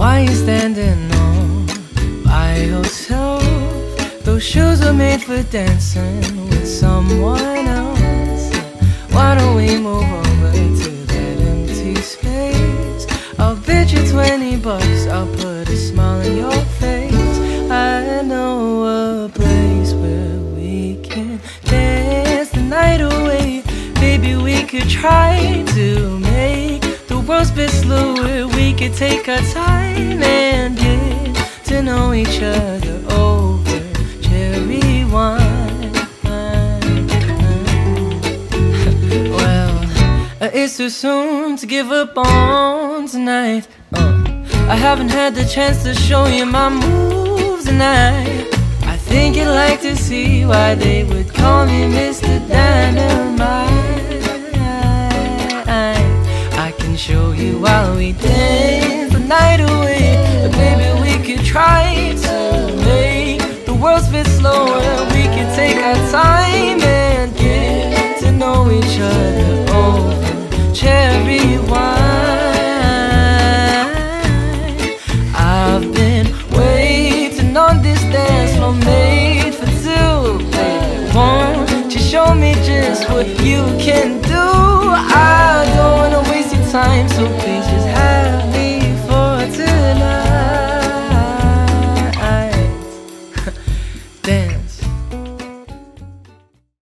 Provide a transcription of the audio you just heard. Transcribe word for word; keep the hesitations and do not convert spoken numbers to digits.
Why you standing all by yourself? Those shoes are made for dancing with someone else. Why don't we move over to that empty space? I'll bet you twenty bucks, I'll put a smile on your face. I know a place where we can dance the night away. Baby, we could try to make the world spit slower. We could take our time and get to know each other over cherry wine. Well, it's too soon to give up on tonight. uh, I haven't had the chance to show you my moves tonight. I think you'd like to see why they would call me Mister Dynamite. I can show you while we dance the night away. But baby, we could try to make the world spit slower. We could take our time and get to know each other over cherry wine. I've been waiting on this dance floor made for two. Baby, won't you show me just what you can do? I don't wanna waste your time, so please